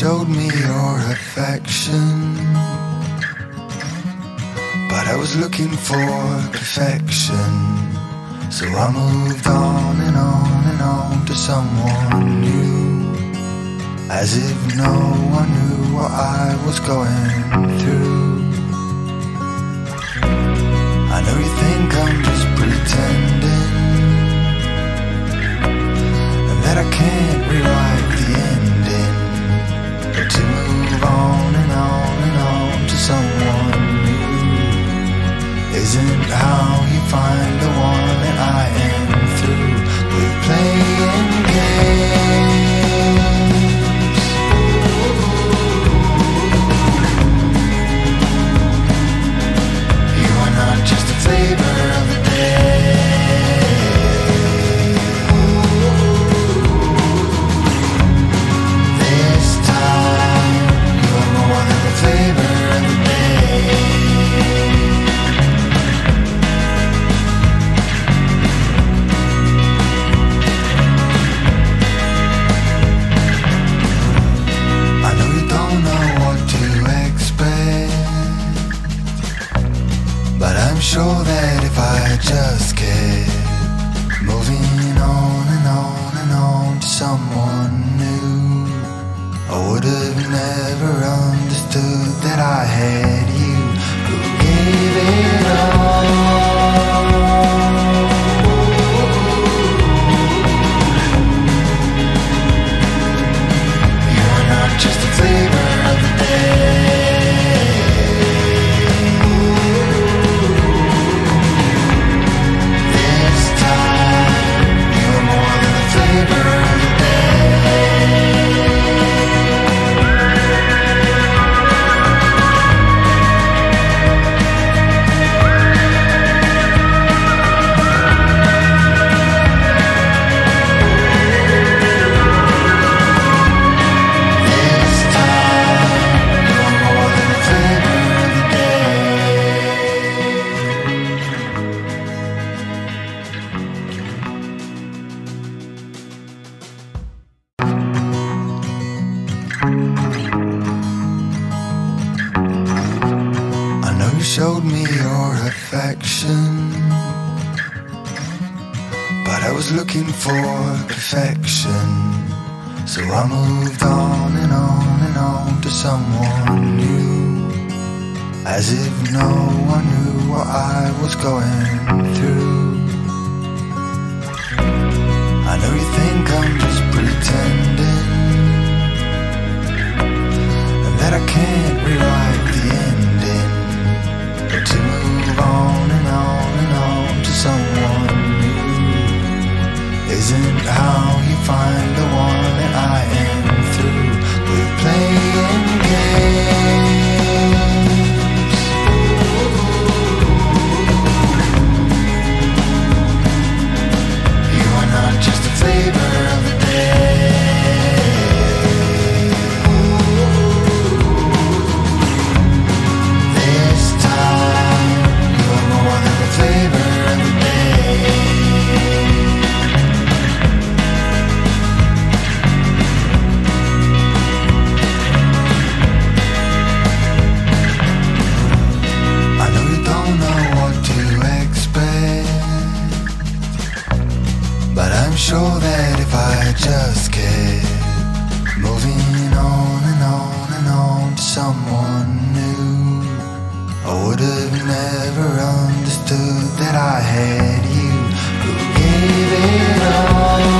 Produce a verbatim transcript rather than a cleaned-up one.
showed me your affection, but I was looking for perfection. So I moved on and on and on to someone new, as if no one knew what I was going through. I know you think I'm just pretending, and that I can't rewrite the ending, but to move on and on and on to someone new isn't how you find the one that I am through with playing games. You are not just a flavor of the day. This time you are more than a flavor of the day. I'm sure that if I just kept moving on and on and on to someone new, I would have never understood that I had you who gave it all. You're not just a flavor of the day. Showed me your affection, but I was looking for perfection. So I moved on and on and on to someone new, as if no one knew what I was going through. I know you think I'm just pretending, and that I can't rewrite the ending, but to move on and on and on to someone new isn't how you find the one that I am through with playing games. You are not just a flavor of the day. Sure that if I just kept moving on and on and on to someone new, I would have never understood that I had you who gave it all.